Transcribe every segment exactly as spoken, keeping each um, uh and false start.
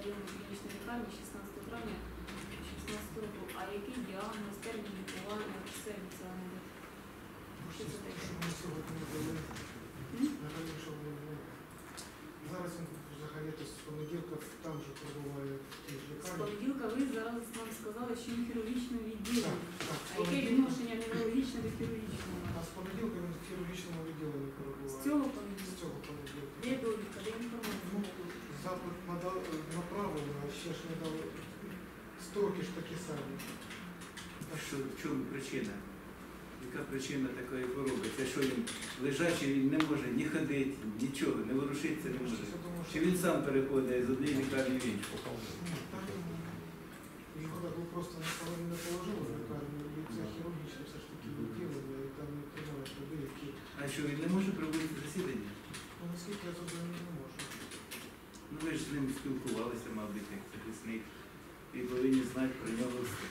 районної клінічної лікарні шістнадцятого травня дві тисячі шістнадцятого року. А який діагноз, термін лікування, все офіціально? Що це таке? Щоб ми сьогодні не були. Взагалі, щоб не було. Зараз він взагалі з понеділка там же перебуває в тій ж З лікарні. понеділка ви зараз нам сказали, що він хірургічне відділення. Так, А яке відношення неврологічне до хірургічного? А з понеділка він в хірургічному відділенні перебуває. З цього З понеділка? цього понеділка. Де довідка, де інформація? Запит надав- направлено, а ще ж не дали. Строки ж такі самі. А що, в чому причина? Яка причина такої хвороби? Це що він лежачий, він не може ні ходити, нічого, не ворушитися не може. Я думаю, що Чи він сам переходить з однієї лікарні в іншу? ні, так, його так ви просто не положили не положили в лікарню, і це хірургічне все ж таки відділення, і там не тримають люди, які, А що, він не може проводити засідання? ну наскільки я зрозумів, не можу. Ну ви ж з ним спілкувалися, мабуть, як захисник, і повинні знати про нього все.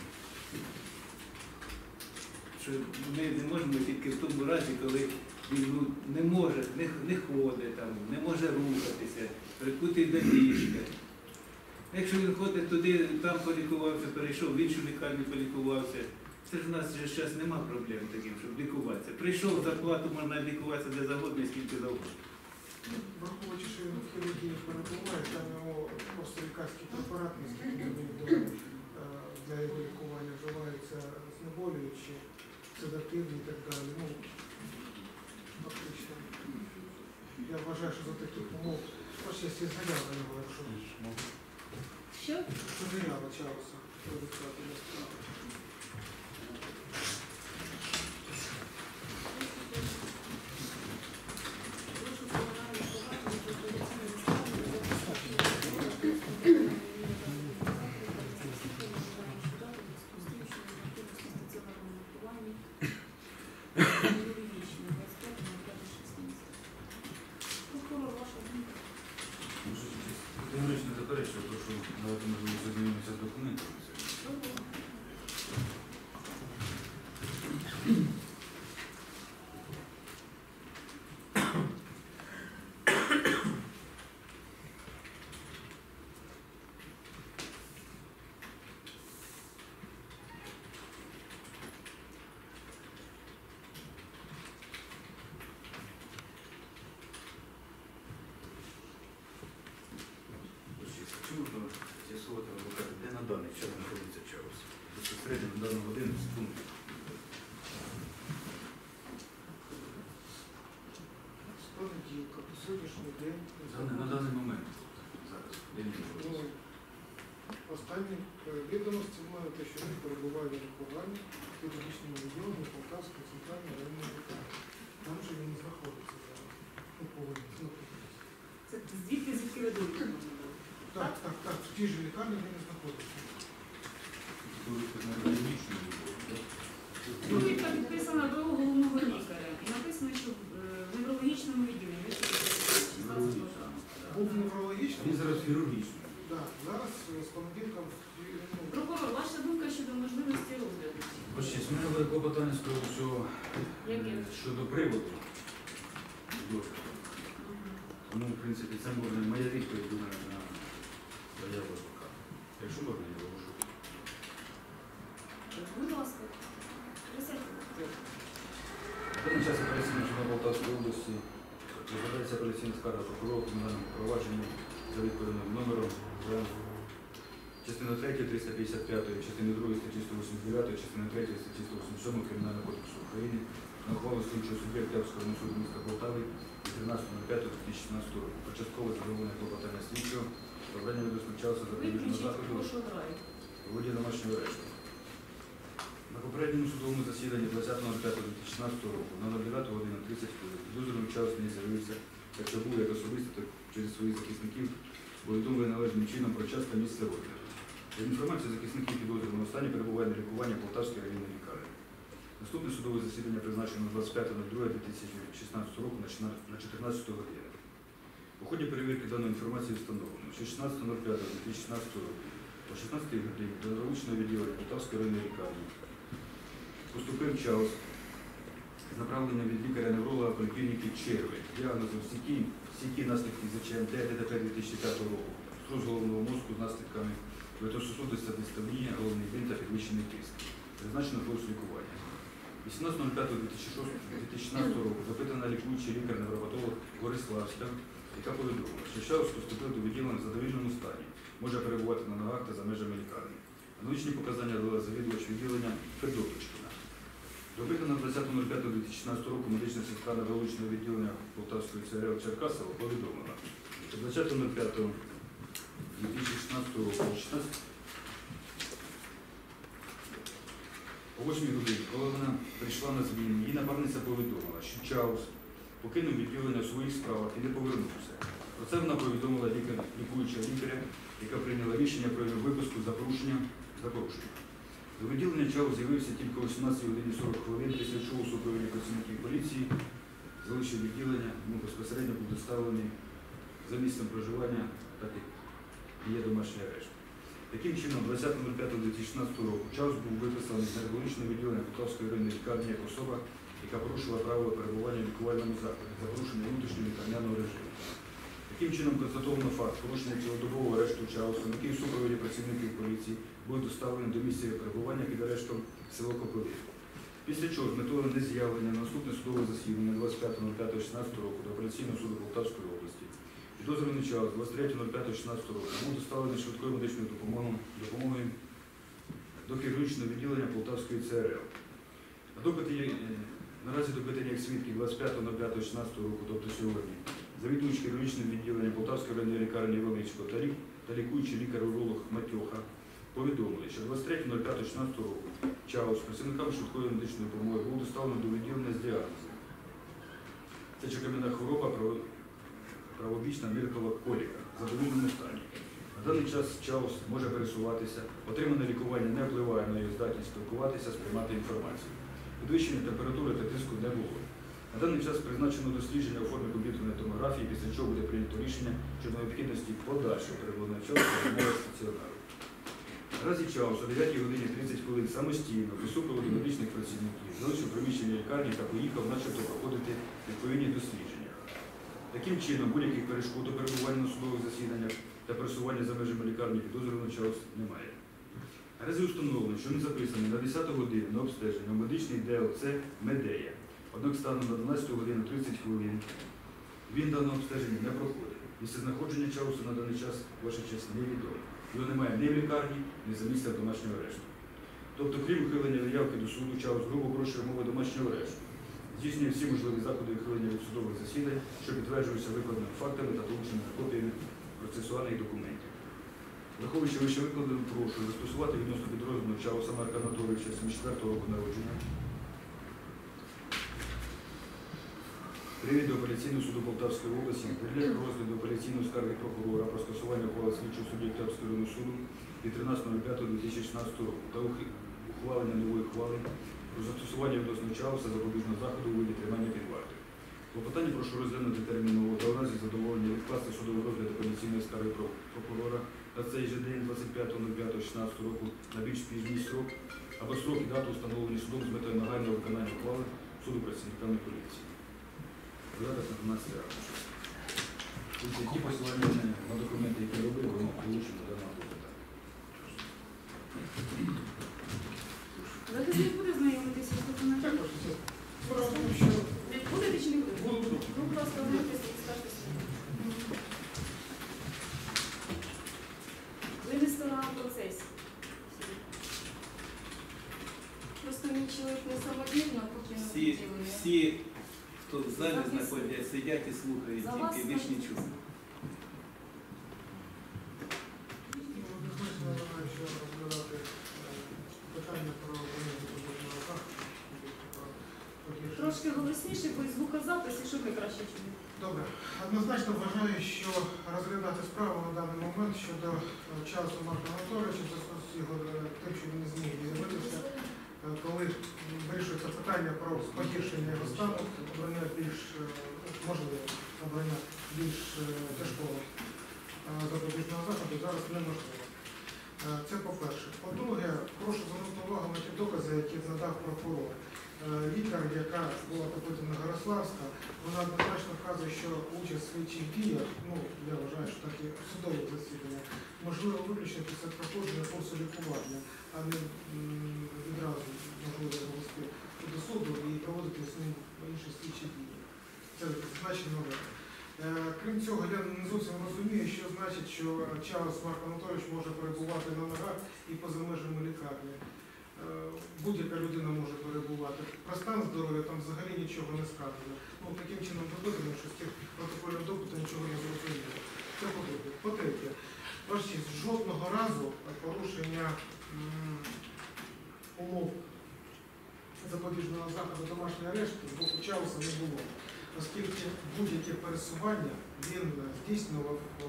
Що ми не можемо тільки в тому разі, коли він ну, не може, не, не ходить, там, не може рухатися, прикутий до ліжка. Якщо він ходить туди, там полікувався, перейшов в іншу лікарню, полікувався, це ж в нас же зараз нема проблем таким, щоб лікуватися. Прийшов, зарплату можна лікуватися де завгодно і скільки завгодно. Враховуючи, що він в хірургії перебуває, там його просто лікарський препарат, наскільки мені відомо, е, для його лікування вживаються знеболюючі, седативні і так далі. Ну, фактично, я вважаю, що за таких умов, ось я всі заява його, якщо Що? що заява Чарльза, продиктувати для справи. Прошу комунальних проваджень про поліційне ставлення Прокурор, ваша думка? Категорично заперечую, тому що давати можливість ознайомитися з документами. Чи можна з'ясувати адвоката, де на даний час знаходиться Чарльз? Безпосередньо на дану годину секунду. З понеділка, по сьогоднішній день. На, на даний момент. Зараз. Де він Ну, знаходиться? останні е, відомості маю те, що він перебуває на лікуванні в хірургічному відділенні Полтавської центральної районної лікарні. Там же він знаходиться зараз. Ну, повинен знаходитися. Це звідки, звідки ви довідку? Так, так, так, в тій же лікарні він і знаходиться. Довідка на клінічну відбувку, так? Довідка підписана до головного лікаря. І написано, що в е, неврологічному відділенні. шістнадцятого травня. Був неврологічний. Він зараз хірургічний. Так, зараз е, з понеділка в ну, Прокурор, ваша думка щодо можливості розгляду? Ось ще, у мене буде клопотання з приводу цього, Яке? е, щодо приводу. Досвіду. Тому, в принципі, це можна моя відповідь буде на заяву адвоката. Якщо можна, я вивожу. Будь ласка, присядьте. В даний час апеляційного суду Полтавської області розглядається апеляційна скарга прокурора у кримінальному провадженні за відповідним номером за частиною третьою триста п'ятдесят п'ятої, частиною другої статті сто вісімдесят дев'ятої, частиною третьої статті сто вісімдесят сьомої Кримінального кодексу України на ухвалу слідчого судді Октябрського суду міста Полтави від тринадцятого п'ятого дві тисячі шістнадцятого року. Початкове задоволення клопотання слідчого, обрання відзначалося за приміжного Виключіть, заходу прошу граю. у виді домашнього арешту. На попередньому судовому засіданні двадцятого п'ятого дві тисячі шістнадцятого року на дев'яту годину тридцять хвилин підозрюваний час не з'явився, якщо був як особисто, так через своїх захисників, повідомили належним чином про час та місце розгляду. За інформацією захисників підозрюваного стані перебуває на лікуванні Полтавської районної лікарні. Наступне судове засідання призначено двадцять п'ятого другого дві тисячі шістнадцятого року на чотирнадцяту годину. У ході перевірки даної інформації встановлено, що шістнадцятого п'ятого дві тисячі шістнадцятого року о шістнадцятій годині до неврологічного відділення Полтавської районної лікарні поступив Чарльз з направлення від лікаря-невролога поліклініки Черви, діагнозом стійкі, стійкі наслідки ЗЧМТ ДТП дві тисячі п'ятого року, струс головного мозку з наслідками ветрососудистого дистонії, головний біль та підвищений тиск. Призначено курс лікування. вісімнадцятого п'ятого дві тисячі шістнадцятого року запитана лікуючий лікар-невропатолог Бориславська, яка повідомила, що Чаус поступив до відділення в задовільному стані, може перебувати на ногах та за межами лікарні. Аналогічні показання дала завідувач відділення Федоточкина. Допитана двадцятого п'ятого дві тисячі шістнадцятого року медична сестра неврологічного відділення Полтавської ЦРЛ Черкасова повідомила, що двадцятого п'ятого дві тисячі шістнадцятого року о восьмій годині, коли вона прийшла на зміну, її напарниця повідомила, що Чаус покинув відділення у своїх справах і не повернувся. Про це вона повідомила лікар, лікуючого лікаря, яка прийняла рішення про його виписку за порушення. За порушення. До відділення Чаус з'явився тільки о сімнадцятій годині сорок хвилин, після чого у супроводі працівників поліції залишив відділення, ну, безпосередньо був доставлений за місцем проживання, так як є домашній арешт. Таким чином, двадцятого п'ятого дві тисячі шістнадцятого року Чаус був виписаний з неврологічного відділення Полтавської районної лікарні як особа, яка порушила правила перебування в лікувальному закладі за порушення внутрішнього лікарняного режиму. Таким чином, констатовано факт порушення цілодобового арешту Чаусом, який у супроводі працівників поліції був доставлений до місця перебування під арештом село Копилів. Після чого з метою нез'явлення на наступне судове засідання двадцять п'ятого п'ятого шістнадцятого року до апеляційного суду Полтавської області підозрюваний Чаус двадцять третього п'ятого шістнадцятого року був доставлений швидкою медичною допомогою, допомогою до хірургічного відділення Полтавської ЦРЛ. На допити, наразі допитані як свідки двадцять п'ятого п'ятого шістнадцятого року, тобто сьогодні, завідувач хірургічним відділенням Полтавської районної лікарні Величко та, лік, та лікуючий лікар-уролог Матьоха повідомили, що двадцять третього п'ятого шістнадцятого року Чаус з працівниками швидкої медичної допомоги був доставлений до відділення з діагнозом. Це чекам'яна хвороба, правобічна ниркова коліка в задовільному стані. На даний час Чаус може пересуватися, отримане лікування не впливає на його здатність спілкуватися, сприймати інформацію. Підвищення температури та тиску не було. На даний час призначено дослідження у формі комп'ютерної томографії, після чого буде прийнято рішення щодо необхідності подальшого перебування Чауса в умовах стаціонару. Наразі Чаус о дев'ятій годині тридцять хвилин самостійно при супроводі медичних працівників залишив приміщення лікарні та поїхав начебто проходити відповідні дослідження. Таким чином, будь-яких перешкод до перебування на судових засіданнях та пересування за межами лікарні підозрюваного Чаус немає. Наразі установлено, що він записаний на десяту годину на обстеження у медичний ді ел це Медея. Однак станом на дванадцяту годину тридцять хвилин він дане обстеження не проходить. Місце знаходження Чауса на даний час, ваша честь, невідомо. Його немає ні в лікарні, ні за місцем домашнього арешту. Тобто, крім ухилення заявки до суду, Чаус грубо порушує умови домашнього арешту. Здійснює всі можливі заходи ухилення від судових засідань, що підтверджуються викладеними фактами та долученими копіями процесуальних документів. Враховуючи вище викладено, прошу застосувати відносно підрозділу Чауса Марка Анатолійовича сімдесят четвертого року народження привід до апеляційного суду Полтавської області для розгляду апеляційної скарги прокурора про скасування ухвали слідчого судді Полтавського районного суду від тринадцятого п'ятого дві тисячі шістнадцятого року та ухвалення нової ухвали про застосування відносно Чауса запобіжного заходу у виді тримання під вартою. Клопотання прошу розглянути терміново та у разі задоволення відкласти судовий розгляд апеляційної скарги прокурора на цей же день двадцять п'ятого п'ятого шістнадцятого року на більш пізній срок або срок і дату встановлені судом з метою нагального виконання ухвали суду працівниками поліції. Порядок на дванадцятий років. Тобто, які посилання на документи, які робили, воно вилучено до даного питання. Захисник буде знайомитися з документами? Так, ваша честь. Справа в тому, що Будете чи не будете? Буду, буду. Ну, будь ласка, знайомитися і скажете собі. Ви не сторона в процесі. Просто мій чоловік не самовільно покинув Всі, відділення. всі, хто в залі знаходять, сидять і слухають, За вас тільки більш скажуть. нічого. однозначно вважаю, що розглядати е, питання про виняття подвійного захисту, про подвійне- Трошки голосніше, бо і звукозапис, і щоб ми краще чули. Добре. Однозначно вважаю, що розглядати справу на даний момент щодо е, Чауса Марка Анатолійовича, в зв'язку з його е, тим, що він не зміг з'явитися, е, коли вирішується питання про погіршення його стану, обрання більш е, можливо, обрання більш е, тяжкого е, запобіжного заходу зараз неможливо. Е, Це по-перше. По-друге, прошу звернути увагу на ті докази, які надав прокурор. Е, лікар, яка була допитана Горославська, вона однозначно вказує, що участь в слідчих діях, ну, я вважаю, що так і судове засідання, можливо виключно після проходження курсу лікування, а не м, відразу можливо вести до суду і проводити з ним інші слідчі дії. Це значення нове. Крім цього, я не зовсім розумію, що значить, що Чаус Марк Анатолійович може перебувати на ногах і поза межами лікарні. Будь-яка людина може перебувати. Про стан здоров'я там взагалі нічого не сказано. Ну, таким чином доведено, що з тих протоколів допиту нічого не зрозуміло. Це по-друге. По-третє, ваша честь, жодного разу порушення м, умов запобіжного заходу домашньої арешту з боку Чауса не було, оскільки будь-яке пересування він здійснював е,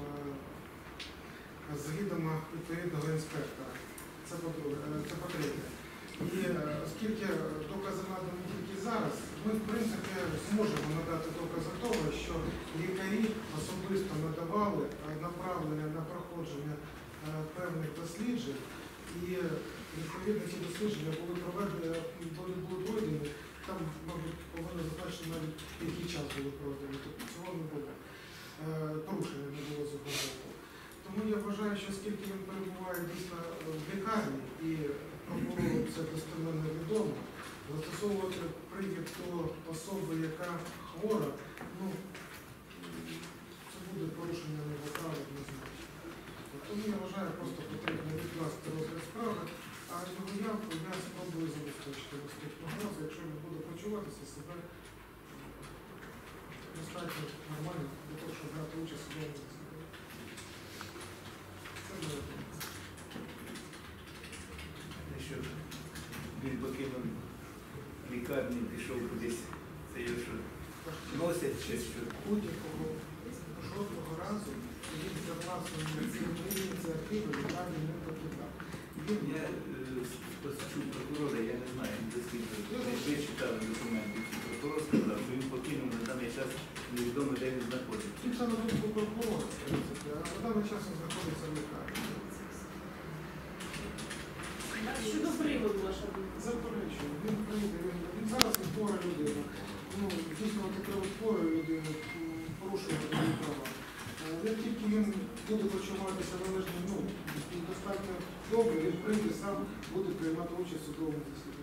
з відома відповідного інспектора. Це по-друге, це по-третє. І е, оскільки докази надані тільки зараз, ми в принципі зможемо надати докази того, що лікарі особисто надавали направлення на проходження е, певних досліджень, і відповідно ці дослідження були проведені, були, були пройдені, там, мабуть, повинно зазначити навіть який час були проведені, тобто цього не було, е, порушення не було з одного боку. Тому я вважаю, що оскільки він перебуває дійсно в лікарні і прокурору це достеменно відомо, застосовувати привід до особи, яка хвора, ну, це буде порушення його права однозначно. Тому я вважаю, просто потрібно відкласти розгляд справи, а його явку я спробую забезпечити наступного разу, якщо він буде почуватися себе достатньо нормально для того, щоб брати участь у судовому засіданні. Це моя думка. Що він покинув лікарню, пішов кудись, це його що носять чи що? Будь-якого жодного разу він за власною ініціативою лікарні не покидав. Він Я почув прокурора, я не знаю, дослідно. Ви читали документи, прокурор сказав, що він покинув на даний час невідомо, де він знаходиться. тільки на думку прокурора, в принципі, а на даний час він знаходиться в лікарні. Щодо приводу ваша думка. Заперечую, він прийде, він, він зараз не хвора людина. Ну, дійсно, таке от хворої людини порушує такі права. Е, Як тільки він буде почуватися належним, ну, достатньо добре, він прийде сам, буде приймати участь у судовому засіданні.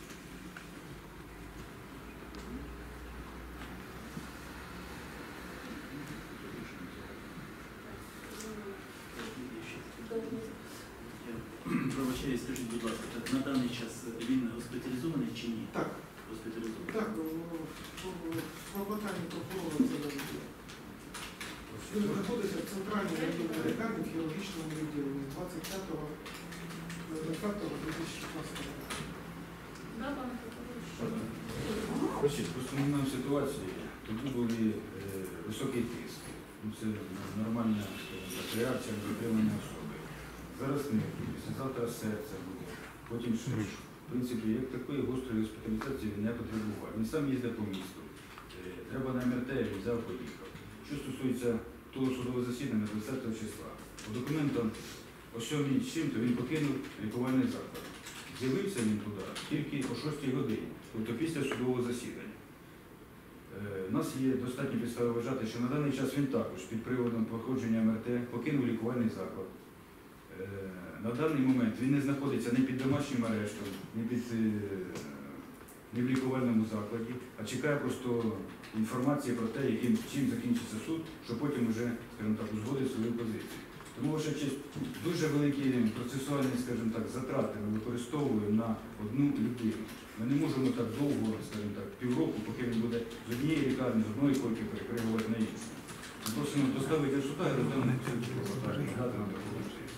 Пробачаю, скажіть, будь ласка, так на даний час він госпіталізований чи ні? Так, Госпіталізований. так, в клопотанні прокурора це навіть. Він знаходиться в центральній районній лікарні в хірургічному відділенні з двадцять п'ятого дві тисячі шістнадцятого року. Да, пане прокурор, що? Бачите, просто ми маємо ситуацію, тоді був е, високий тиск. Ну, це нормальна, скажімо так, реакція на затримання особи. Зараз не після завтра серце буде, потім що ж. В принципі, як такої гострої госпіталізації він не потребував. Він сам їздив по місту. Е, Треба на ем ер те, він взяв, поїхав. Що стосується того судового засідання двадцятого числа, по документам о сьомій чим-то він покинув лікувальний заклад. З'явився він туди тільки о шостій годині, тобто після судового засідання. Е, У нас є достатньо підстави вважати, що на даний час він також під приводом проходження ем ер те покинув лікувальний заклад. Е, На даний момент він не знаходиться ні під домашнім арештом, ні, під, е, ні в лікувальному закладі, а чекає просто інформації про те, яким, чим закінчиться суд, щоб потім вже, скажімо так, узгодити свою позицію. Тому, ваша честь, дуже великі процесуальні, скажімо так, затрати ми використовуємо на одну людину. Ми не можемо так довго, скажімо так, півроку, поки він буде з однієї лікарні, з одної койки перекривувати на іншу. Ми просимо доставити до суда і розглянути цю клопотання, дати нам таку можливість.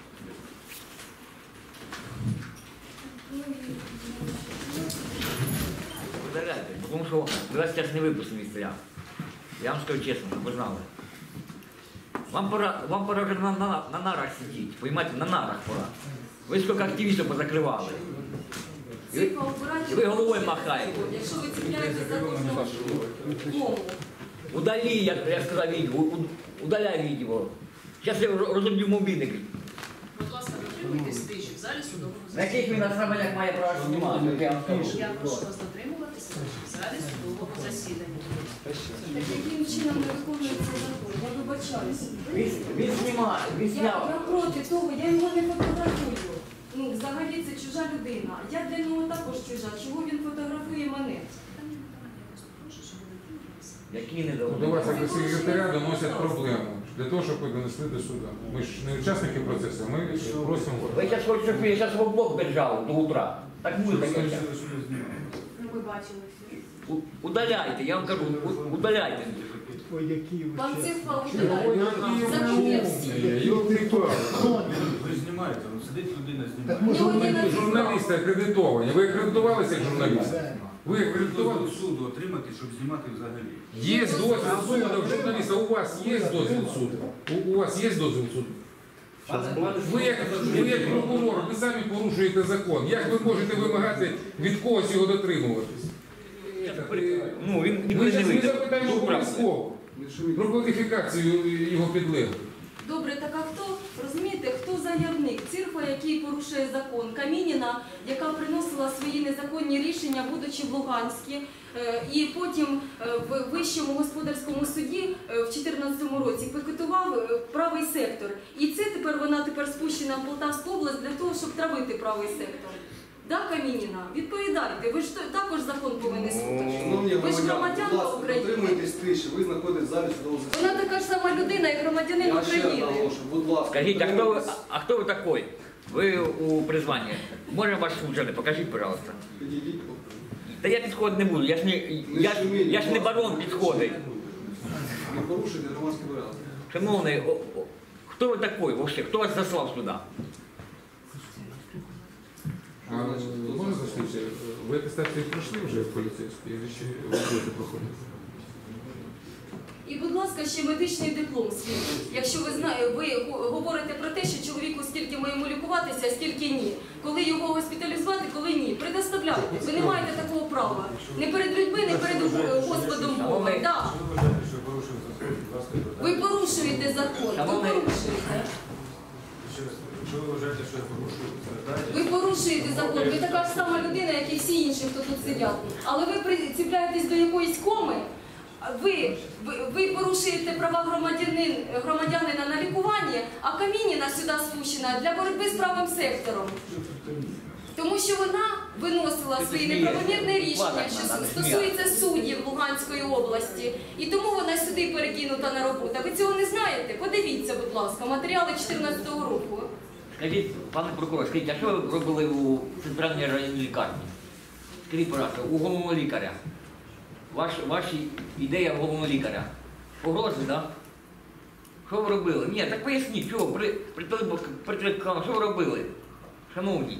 Удаляйте, потому что вы вас сейчас не выпустили стоят. Я вам скажу честно, вы знали. Вам пора, вам пора уже на, на, на нарах сидеть, понимаете, на нарах пора. Вы сколько активистов позакрывали. И вы, и вы головой махаете. Якщо ви ціпляєтеся за кожного кому. Удали, я, я сказал, видео, у- удаляй видео. Сейчас я розумію мобільник. Будь ласка, дотримуйтесь тиші. в залі судового На яких він засідання. на саме має право знімати, як я вам скажу. Я прошу вас дотримуватися в залі судового засідання. Так яким чином не виконується закон? Я вибачаюся. Він, він знімає, він Я, зняв. я проти того, я його не фотографую. Ну, взагалі це чужа людина. Я для нього також чужа. Чого він фотографує мене? Які не До дали. вас як до секретаря доносять проблему для того, щоб ви донесли до суду. Ми ж не учасники процесу, ми просимо Ви вас. зараз хочете, щоб я зараз в облог держав до утра. Так буде таке. Ну, ви бачили всі. У- Удаляйте, я вам кажу, у- удаляйте. Ой, які ви Пан ще. Цифа Ой, які закон є ви всі. умні, йолки-палки. Ви знімаєте, ну сидить людина знімає. Так може Ні, вони ні, Журналісти акредитовані. Ви акредитувалися як журналісти? Ви Дозвіл акредитувалися? суду отримати, щоб знімати взагалі. Є дозвіл суду, журналіста, у вас є дозвіл суду? У, у вас є дозвіл суду? Ви як, ви як прокурор, ви самі порушуєте закон. Як ви можете вимагати від когось його дотримуватись? Ну, він Ми нікуди не зараз не вийде. запитаємо Ну, правда. обов'язково про кваліфікацію його підлеглих. Добре, так а хто, розумієте, хто заявник? Цирфа, який порушує закон, Камініна, яка приносила свої незаконні рішення, будучи в Луганську, е, і потім е, в Вищому господарському суді е, в дві тисячі чотирнадцятому році пікетував е, правий сектор. І це тепер вона тепер спущена в Полтавську область для того, щоб травити правий сектор. Да, Камініна, відповідайте, ви ж то- також закон повинні слухати. Шановні Ви ж громадяни, будь громадянка ласка, України. дотримуйтесь тиші, ви знаходитесь в залі судового Вона засідання. така ж сама людина, як громадянин Я ще раз України. наголошую, будь ласка, Скажіть, а хто, ви, дотримуйтесь. а хто ви такой? Ви у призванні. Можна ваш служебний? Покажіть, пожалуйста. Підійдіть. Та я підходити не буду, я ж не, я, ж- я ж не барон підходить. Не порушуйте громадський порядок. Шановний, о, о, хто ви такой вообще? Хто вас заслав сюди? А можна зайти? Ви атестацію пройшли вже в поліцейську? Я ще ви будете проходити. І, будь ласка, ще медичний диплом свій. Якщо ви знаєте, ви го- говорите про те, що чоловіку скільки ми йому лікуватися, а скільки ні. Коли його госпіталізувати, коли ні. Предоставляйте. Ви не маєте такого права. Не перед людьми, не перед е, Господом Богом. Да. Ви порушуєте закон. Ви Шановний- порушуєте. Якщо ви вважаєте, що я порушую, звертайтеся. Ви порушуєте закон. Ви така ж сама людина, як і всі інші, хто тут сидять. Але ви приціпляєтесь до якоїсь коми. Ви, ви, ви порушуєте права громадянин, громадянина на лікування, а Камініна сюди спущена для боротьби з правим сектором. Тому що вона виносила свої неправомірні рішення, що стосується суддів Луганської області. І тому вона сюди перекинута на роботу. Ви цього не знаєте? Подивіться, будь ласка, матеріали дві тисячі чотирнадцятого року. Скажіть, пане прокурор, скажіть, а що ви робили у центральній районній лікарні? Скажіть, пожалуйста, у головного лікаря. Ваш, ваші ідея головного лікаря. Погрози, так? Да? Що ви робили? Ні, так поясніть, чого? При, при, телеб- при телеканалу, що ви робили? Шановні,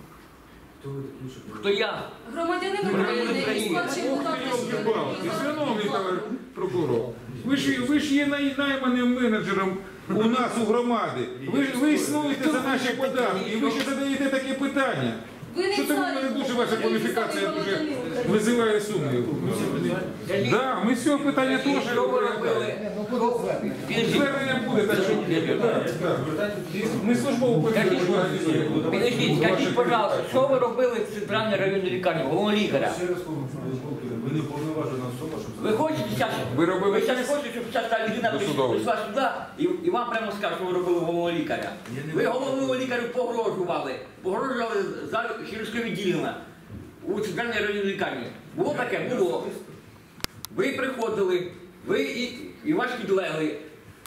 Хто ви такі, щоб... хто я? Громадянин Громадянин України, України. сплачує Ох, податки. йолки-палки, шановний товариш прокурор, ви ж, ви ж є най- найманим менеджером у нас у громади. Ви, ж- ви існуєте за наші податки, і ви ще задаєте таке питання. Ви не Що тому в цар, мене дуже ви ваша не кваліфікація самий дуже громадянин України. визиває сумнів. Скажіть, Да, ми з цього питання скажіть, теж що ви робили? Підождіть. Звернення буде, так що так, так. Ми службову Скажіть, перевірку організуємо. Підождіть, скажіть, пожалуйста, що ви робили в центральній районній лікарні, головного лікаря? Ще раз кажу, ви не повноважена особа, щоб... Ви хочете зараз, Ви робили ви зараз хочете, щоб зараз та людина прийшла Досудовий. прийшла сюди і, і вам прямо скаже, що ви робили головного лікаря. Ви головному лікарю погрожували, погрожували за хірургічне відділення у центральній районній лікарні. Було таке? Було. Ви приходили, ви і, і ваш підлеглий.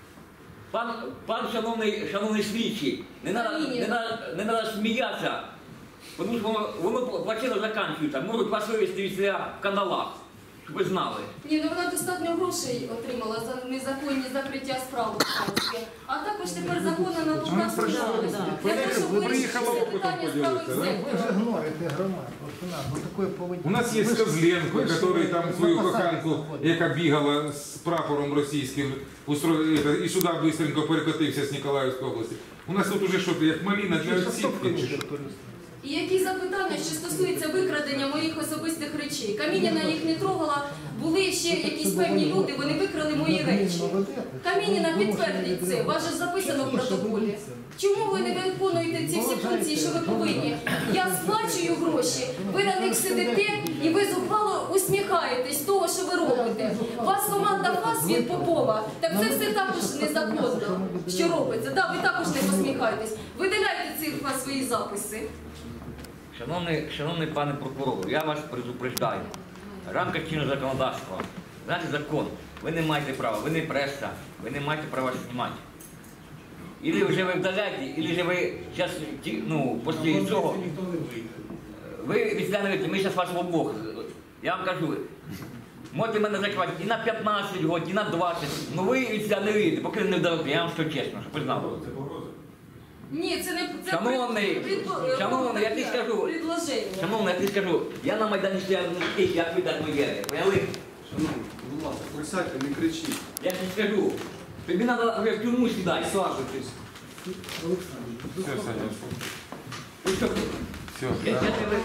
Пан, пан шановний, шановний слідчий, не треба не надо, не надо сміятися, тому що воно, воно плачевно закінчується. Можуть вас вивезти від в каналах, щоб ви знали. Ні, ну вона достатньо грошей отримала за незаконні закриття справ Луганське. А також тепер законно на Луганську область. Для того, щоб Ви вирішити приїхали всі опитом питання з правим поділитися, да? Ви же сектором. гноите громаду. Вот у нас вот такое поведение. У нас є Ви ж- Козленко, ви ж який там свою на посаді коханку, знаходитесь. яка бігала з прапором російським, устро- і сюди швидко перекотився з Ніколаївської області. У нас тут уже що, як маліна для Що, відсідки? хто чи що? туристи? І які запитання, що стосуються викрадення моїх особистих речей. Камініна їх не трогала, були ще якісь певні люди, вони викрали мої речі. Камініна підтвердить це, вас же записано в протоколі. Чому ви не виконуєте ці всі функції, що ви повинні? Я сплачую гроші, ви на них сидите і ви зухвало усміхаєтесь того, що ви робите. У вас команда ФАС від Попова, так це все також незаконно, що робиться. Да, ви також не посміхаєтесь. Видаляйте ці свої записи. Шановний, шановний пане прокурор, я вас предупреждаю. В рамках чинного законодавства, знаєте закон, ви не маєте права, ви не преса, ви не маєте права знімати. Ілі вже ви вдаляєте, ілі вже ви зараз, ну, після цього, ви відслідуєте, ми зараз вас в обох. Я вам кажу, можете мене закривати і на п'ятнадцять років, і на двадцять, ну ви відслідуєте, поки не вдалите, я вам скажу чесно, щоб ви знали. Ні, це не це Шановний, пред- шановний, я тобі скажу, предложення. шановний, я тобі скажу, я на Майдані стояв не таких, як ви так моєте, поняли? Шановні, будь ласка, присядьте, не кричіть. Я тобі скажу, тобі треба вже в тюрму сідати. Присаджуйтесь. Все, Саня. Ви що? Все. Я- я тебе-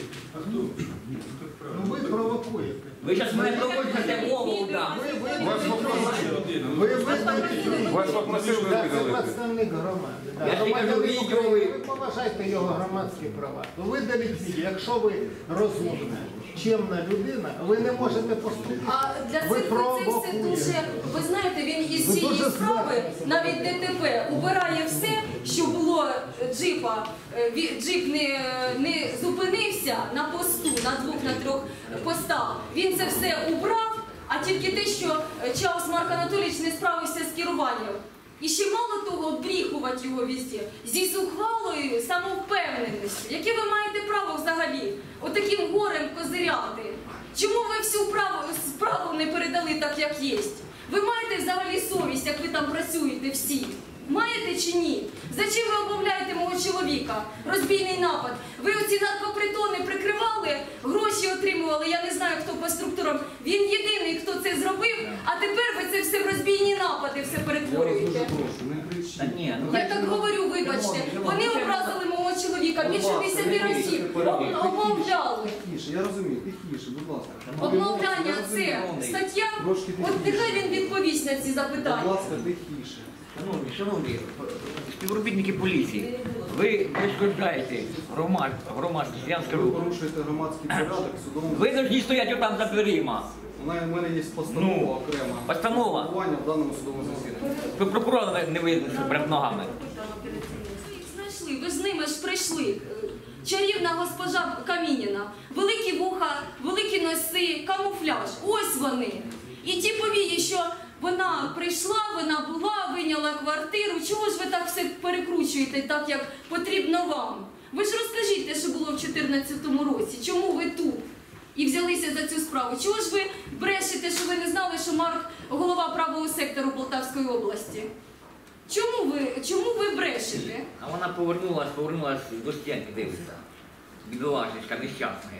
Ну ви провокуєте. Ви зараз мене проводите мову, да. Вас Ви визнаєте, Вас попросили це видалити. представник громади. да. Я ж не кажу, Громадянин відео ви- України, ви поважайте його громадські права. Видаліть відео. Якщо ви розумна, чемна людина, ви не можете поступити. А для Ви цих процесів все провокуєте. дуже, ви знаєте, він із Ви цієї дуже справи, навіть ДТП, убирає все, що було е, джипа. Е, ві- Джип не, не зупинився на посту, на двох, на трьох постах. Він це все убрав, а тільки те, що е, Чаус Марк Анатолійович не справився з керуванням. І ще мало того, обріхувати його везде, зі зухвалою самовпевненістю. Яке ви маєте право взагалі отаким горем козиряти? Чому ви всю праву, справу не передали так, як є? Ви маєте взагалі совість, як ви там працюєте всі? Маєте чи ні? Зачем ви обмовляєте мого чоловіка? Розбійний напад. Ви оці наркопритони прикривали, гроші отримували, я не знаю, хто по структурам. Він єдиний, хто це зробив, а тепер ви це все в розбійні напади все Я вас дуже перетворюєте. прошу, не кричіть. Та ні, ну Я хай- так говорю, вибачте. Вони образили мого чоловіка більше десяти разів. Об- Обмовляли. Тихіше, я розумію, тихіше, будь ласка. Обмовляння це стаття. Трошки От тихіше. нехай він відповість на ці Будь запитання. ласка, тихіше. Шановні, шановні, співробітники поліції, ви перешкоджаєте громад, громадськість, я вам Ви скажу. порушуєте громадський порядок в судовому. Ви повинні стояти отам за дверима. У мене- У мене є постанова Ну, окрема. постанова. Перебування в даному судовому засіданні. Ви прокурора не- не видно перед ногами. Ви їх знайшли, ви з ними ж прийшли. Чарівна госпожа Камініна, великі вуха, великі носи, камуфляж. Ось вони. І ті повії, що вона прийшла, вона була, вийняла квартиру. Чого ж ви так все перекручуєте, так як потрібно вам? Ви ж розкажіть те, що було в дві тисячі чотирнадцятому році. Чому ви тут? І взялися за цю справу. Чого ж ви брешете, що ви не знали, що Марк голова правого сектору Полтавської області? Чому ви, чому ви брешете? А вона повернулась, повернулась до стінки, дивиться. Бідолашечка, нещасна.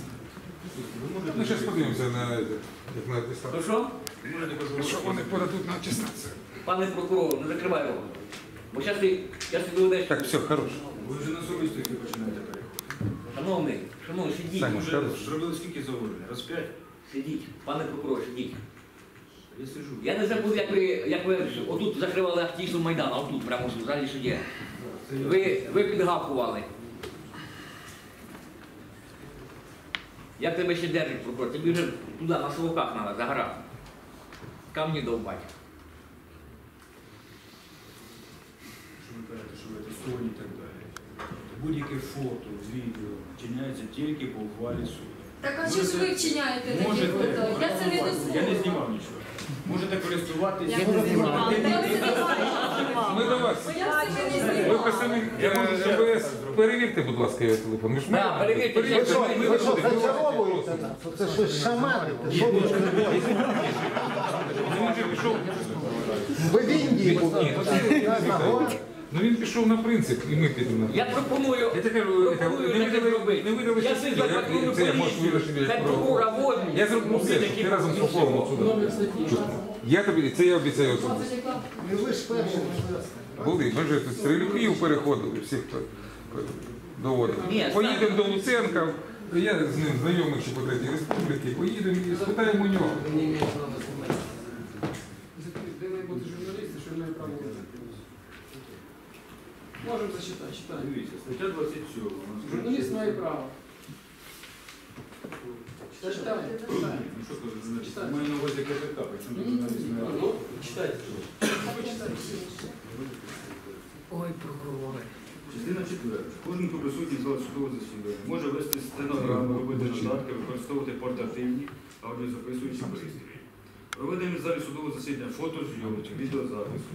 Ми зараз подивимося на, як на То атестацію. що? Що вони подадуть на атестацію? Пане прокурор, не закривай його. Бо зараз ти, зараз ти доведеш. Так, все, хорош. Ви вже на особистості починаєте переходити. Шановний, шановний, сидіть. Саня, Вже хорош. зробили скільки зауважень? Раз п'ять? Сидіть, пане прокурор, сидіть. Я сижу. Я не забув, як ви, як ви отут закривали активістів Майдану, отут, прямо в залі суді. Ви, ви підгахували. Як тебе ще держить прокурор? Тобі вже туди, на совоках треба, заграти. Камні довбать. Що ви кажете, що ви тестовані і так далі. Будь-яке фото, відео вчиняється тільки по ухвалі суду. Так а що ж ви вчиняєте такі Можете, фото? Я це не я не дозволю. знімав нічого. Можете користуватися. Я не знімала. Я це не знімала. Ми до вас. Я це не Ви знімала. представник е, МВС, перевірте, будь ласка, його телефон. Ми ж Да, маємо- перевірте, перевірте, що ми- ми Ви що, виходимо. зачаровуєте нас? Це щось шаманите? Що ви робите? Ну, він же пішов. Ви в Індії були? Ну він пішов на принцип, і ми підемо на Я пропоную, Я тебе кажу, це, пропоную не таке видали, зробити. не видали Я що сидів я- за патрульну це я можу поліцію, вирішити. хай прокурора возьмуть. Я зроблю все, щоб ти разом з прокурором отсюда. Я тобі, це я обіцяю особисто. І ви ж перші. Були, ми вже тут стрілюків переходили, всіх. пер- пер- доводити. Ні, Поїдемо до Луценка, я з ним знайомий ще по Третій Республіці, поїдемо і спитаємо у нього. Де має бути журналісти, що має право вважати? Можемо зачитати, читаємо. Дивіться, стаття двадцять сьома. Журналіст має право. Читаємо. Ну що кажуть, журналіст? Маю на увазі КПК, причому тут журналіст не Ну, читайте. Ой, прокурори. Частина четверта. Кожен, хто присутній в залі судового засідання, може вести стенограму, робити нотатки, використовувати портативні, аудіозаписуючі пристрої. Проведення в залі судового засідання фотозйомки, відеозапису.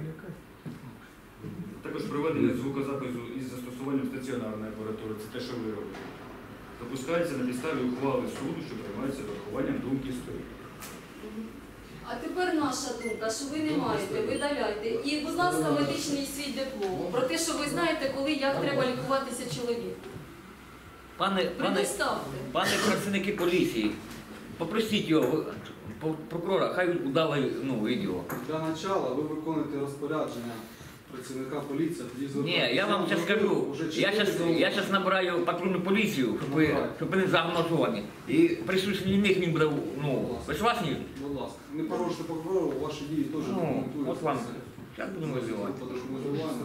Також проведення звукозапису із застосуванням стаціонарної апаратури, це те, що ви робите. Допускається на підставі ухвали суду, що приймається з урахуванням думки сторін. А тепер наша думка, що ви не маєте, видаляйте. І, будь ласка, медичний свій диплом. Про те, що ви знаєте, коли як треба лікуватися чоловіку. Пане, пане, Предоставте. пане працівники поліції, попросіть його, ви- по- прокурора, хай удали ну, відео. Для начала ви виконуєте розпорядження працівника поліції, тоді Ні, звертайтеся. я вам зараз скажу, Вже я чотири зараз зауваження. я щас набираю патрульну поліцію, щоб ви, щоб вони загнозовані. І присутній них він буде, ну, висвасні. Будь ласка, не порушуйте прокурору, ваші дії теж Ну, документуються. от вам. Зараз будемо визивати. Подождування.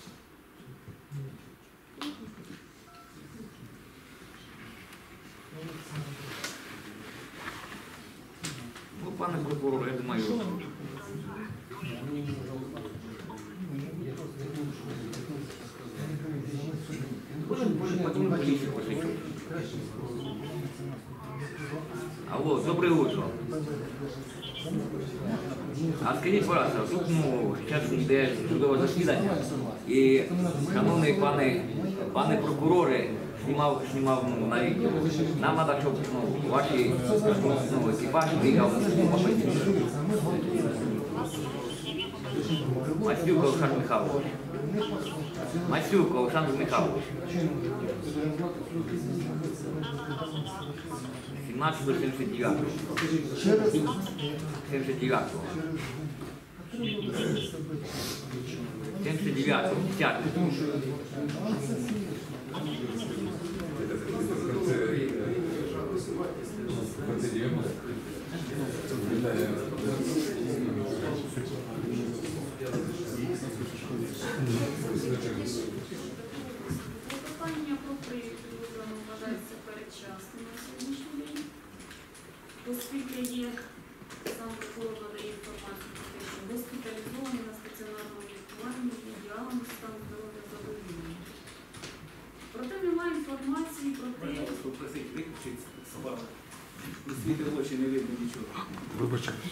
Ну, пане прокурор, я думаю, патрульну поліцію посвідчу. Алло, доброе утро. А скажіть, будь ласка, тут ну, зараз йде судове засідання, і шановний пане, пане прокурори знімав, знімав ну, на відео. Нам треба, щоб ну, ваші ну, екіпаж приїхав по поліцію. Мастюк Олександр Михайлович. Мастюк Олександр Михайлович. сімнадцятого сімдесят дев'ятого. сімдесят дев'ятого. сімдесят дев'ятого. десятого. Питання про прикладу вважається передчасним на сьогоднішній день, оскільки є, сам прокурор надає інформацію про те, що госпіталізовані на стаціонарному лікуванні і діагноз стан здоров'я задовільний. Проте немає інформації про те, Можна вас попросити виключити собаку. У світі в очі не видно нічого. Вибачаюсь.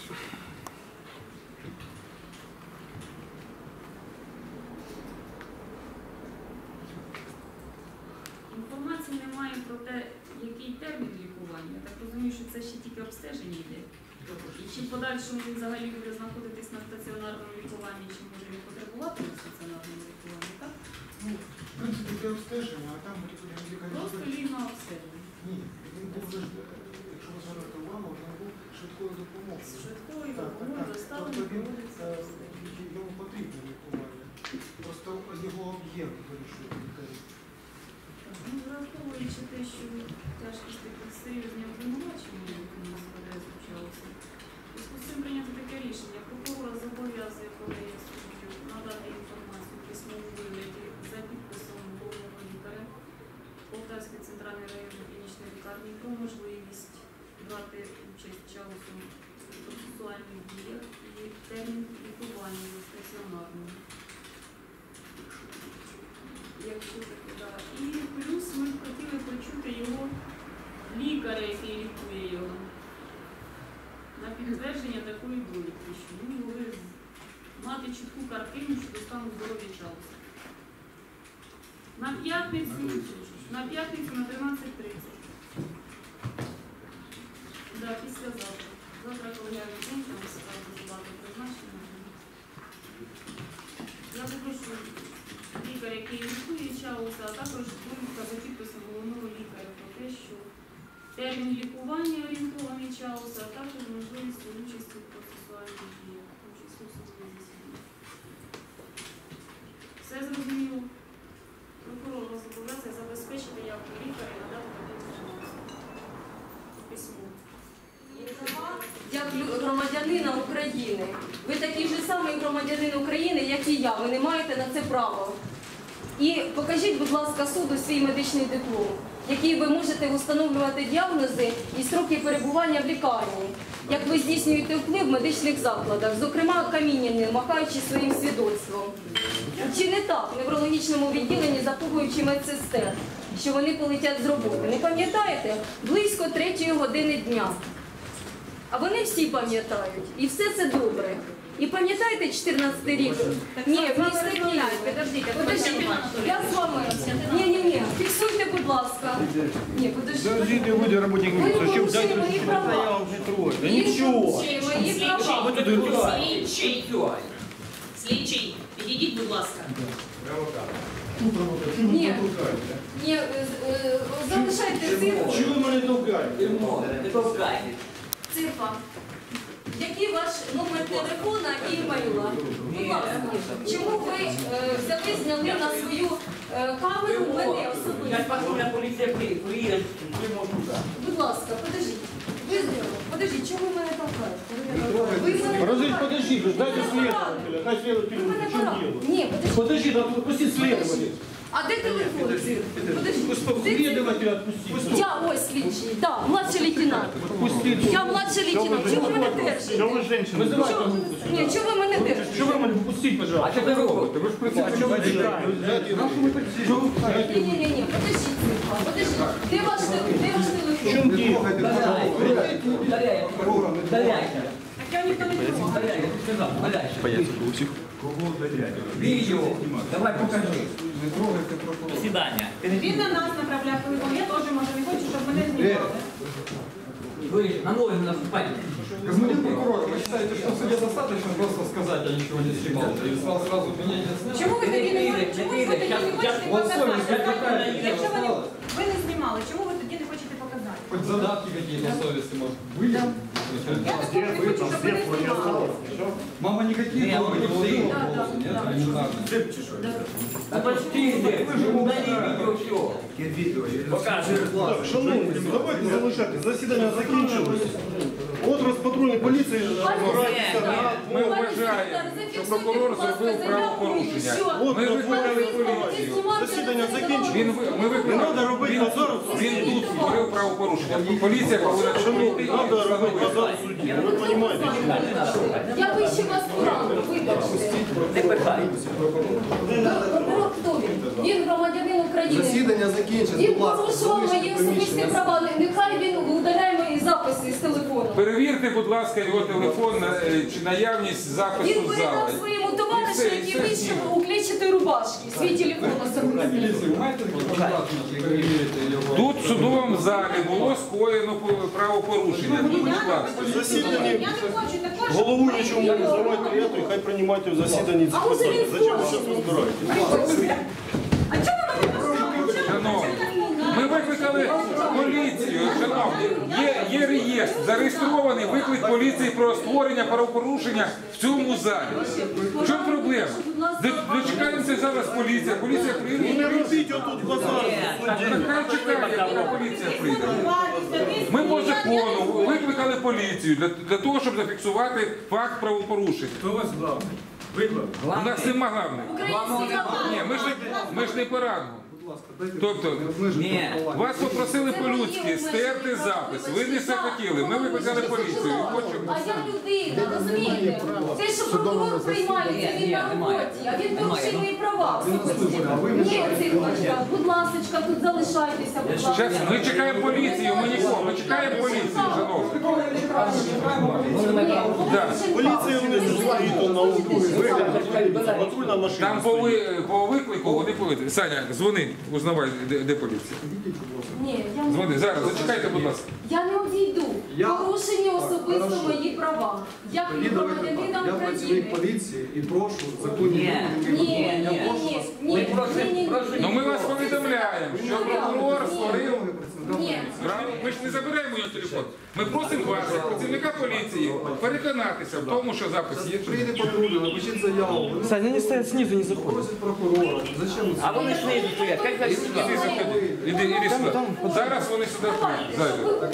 інформації немає про те, який термін лікування. Я так розумію, що це ще тільки обстеження йде. І чи в подальшому він взагалі буде знаходитись на стаціонарному лікуванні, чи може він потребувати на стаціонарному лікуванні, так? Ну, в принципі, для обстеження, а там лікарі... Просто лінно обстеження. Ні, він був вже, ж, е, якщо ви звернете увагу, він був швидкою допомогою. З швидкою Так, так, допомогою так. доставлені Тобто він, проводиться е, обстеження. йому потрібно лікування. Просто його об'єм вирішує лікарі. Ну, враховуючи те, що тяжкість таких серйозні обвинувачення, які у нас складає звучалося, у зв'язку з цим прийняти таке рішення. Прокурор зобов'язує колегію суддів надати інформацію в письмовому вигляді за підписом головного лікаря Полтавської центральної районної клінічної лікарні про можливість брати участь часу в процесуальних діях і термін лікування на стаціонарному. Якщо таке, да. І плюс ми б хотіли почути його лікаря, який лікує його, на підтвердження такої довідки, що ми могли мати чітку картину щодо стану здоров'я Чауса. На п'ятницю, на п'ятницю на тринадцять тридцять. Да, післязавтра. Завтра колегіальний день, там справді багато призначення. Я попрошу лікар, який лікує Чауса, а також довідка за підписом головного лікаря про те, що термін лікування орієнтований Чауса, а також можливість участі в процесуальній дії, участь у судовій засіданні. Все зрозуміло? Прокурор вас зобов'язує лю- громадянина України. Ви такий же самий громадянин України, як і я. Ви не маєте на це права. І покажіть, будь ласка, суду свій медичний диплом, який ви можете встановлювати діагнози і строки перебування в лікарні, як ви здійснюєте вплив в медичних закладах, зокрема Камініним, махаючи своїм свідоцтвом. Чи не так в неврологічному відділенні запугуючи медсестер, що вони полетять з роботи? Не пам'ятаєте? Близько третьої години дня. А вони всі пам'ятають. І все це добре. І пам'ятаєте чотирнадцятий рік? Ні, в місті Києві. Подождите, Подождіть, я з вами. Ні, ні, ні. Фіксуйте, будь ласка. Ні, подождіть. Подождите, вы работник Ви порушили мої права. Да Ви ничего. порушили мої права. Слідчий. Слідчий, підійдіть, будь ласка. Ні, ні, е, е, залишайте цифру. Чего вы меня толкаете? Не толкайте. Цифра. Який ваш номер телефона і імейла? Будь ласка, чому ви е, взяли, зняли на свою е, камеру мене Як особисто? патрульна поліція при- приїде, ви можете туди. Будь ласка, подождіть. Ви зняли. Подождіть, чому ви мене толкаєте? Ви мене Подождите, толкаєте. подождите, дайте Ви мене следователя. Дай следователю, Ви мене в чем поранили. дело? Ні, подождіть. Подожди, надо отпустить следователя. А де телефон? Подождіть. Де Следователя отпустить. Я ось слідчий, да, младший лейтенант. Отпустить. Я младший лейтенант. Чого ви мене держите? Что вы женщина? Вызывайте Чого- группу. Ні, чого ви мене держите? Что вы меня отпустить, А пожалуйста? що ви робите? Ви ж Ні, ні, ні, ні, подождіть, Цифра, подождіть. Де ваш те- де ваш В телефон? чем дело? Удаляйте. Удаляйте. Так я ніхто не тримав. Удаляйте. Я сказав, удаляйте. Відео. Давай покажи. Засідання. Він на нас направляв телефон, я теж, може, не хочу, щоб мене знімали. Ви ж на ноги не наступайте. Господин прокурор, вы считаете, что в суде достаточно просто сказать, я ничего не снимал? И сразу, сразу меня не снял? Чому ви тоді не Не хочете, чому ви тоді не хочете Вот совесть, как показати? какая Якщо ви не, осталась? ви не знімали, чому ви тоді не хочете показати? Хоть задатки какие-то совести, может, были? Я також не хочу, щоб ви не знімали. Мама никакие Не, дома не вы владела да, вопросы, да, нет? да. Элементарно. Та почти йде. Удалі відео все. Покажи. Так, шановні, давайте залишати. Засідання закінчилось. От розпатрульної поліції розбирається на... Ми вважаємо, що прокурор зробив правопорушення. Ми викликали поліцію. Засідання закінчилось. Він, ви- ми Не викликали, треба робити він, базар. він тут створив правопорушення. Поліція повинна Шановні, прийти і треба робити встановити. базар в суді. Ви розумієте? Я вище вас поранила, вибачте. Не пихай. Прокурор хто він? Він громадянин України. Засідання закінчилось, Він будь ласка, порушував мої залиште особисті приміщення. права. Нехай він удаляє мої записи з телефону. Перевірте, будь ласка, його телефон на- е, чи наявність запису Він з передав зали. своєму І товаришу, все, і який все вийшов знімемо. у клетчатій рубашці, свій телефон особистий. Милиция, вы маете такие прозрачности, перевірите його? Тут в судовому залі було скоєно правопорушення. Будь ласка. Засідання Я не хочу також. головуючому визивати прияту і хай приймайте в засіданні ці А уже питання. він Зачем ви згоден. зараз розбираєте? А чому ви мене послали? Шановні, ми викликали поліцію. Шановні, є, є реєстр, зареєстрований виклик поліції про створення правопорушення в цьому залі. В чому проблема? Д- Дочекаємося зараз поліція. Поліція Ну прийде. не робіть отут базар. Нехай чекає, коли поліція прийде. Ми по закону викликали поліцію для, для того, щоб зафіксувати факт правопорушень. Хто у вас главний? Ви главний. У нас нема главних. Український закон. Ні, ми ж, ми ж не по рангу. Будь ласка, дайте Тобто, Ні. вас попросили по-людськи стерти запис. Ви не це хотіли. Ми викликали поліцію. і хочемо. А я людина, розумієте? Те, що прокурор приймає, це він на роботі, а він порушує мої права особисті. Ні, цифрочка, будь ласочка, тут залишайтеся, будь Зараз ласка. ми чекаємо поліцію, ми нікого. Ми чекаємо поліцію, шановні. Да. Поліція у них стоїть на углу. Патрульна машина. Там по, ви- по виклику вони повинні. Саня, дзвони, узнавай, де, де поліція. Ні, я не Дзвони, зараз, зачекайте, будь ласка. Я не одійду. Я- Порушені особисто Хорошо. мої права. Як Тоді давайте громадянина так. Я працівник України. поліції і прошу законні Ні. вимоги. Ні, ні, ні, ні, Ми ні, просимо- ні, ні, просимо- ні. Ну ми вас повідомляємо, що прокурор створив Ні. Правильно? Ми ж не забираємо його телефон. Ми просимо вас, як працівника поліції, переконатися в тому, що запис є. Прийде патруль, напишіть заяву. Саня, они стоят снизу, не заходят. Просять прокурора. Зачем? А вони ж не стоять, як далі сюди? Іди сюди. Іди, іди сюди. Зараз вони сюди прийдуть.